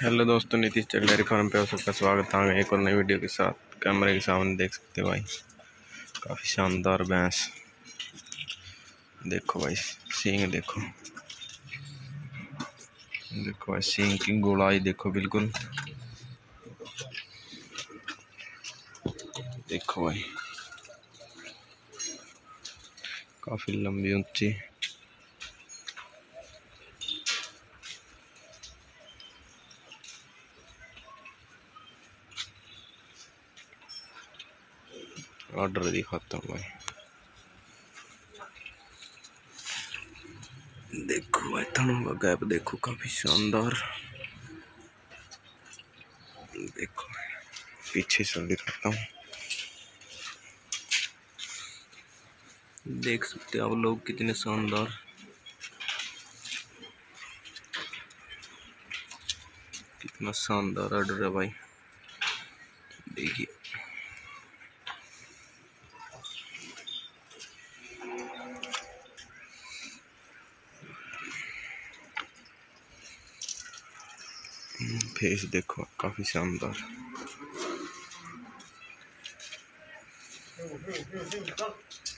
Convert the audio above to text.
Hello दोस्तों, नीतीश चक dairy farm पे आप सबका स्वागत है। एक और नई वीडियो के साथ कैमरे के सामने देख सकते हो भाई, काफ़ी शानदार भैंस। देखो भाई सींग, देखो देखो भाई सींग की गोलाई देखो, बिल्कुल देखो भाई, काफ़ी लंबी ऊंची। ऑर्डर दिखाता हूँ भाई, देखो भाई थनों का गैप देखो, काफ़ी शानदार। देखो पीछे से दिखाता हूँ, देख सकते हो आप लोग कितने शानदार, कितना शानदार ऑर्डर है भाई। देखिए फेस देखो, काफ़ी शानदार।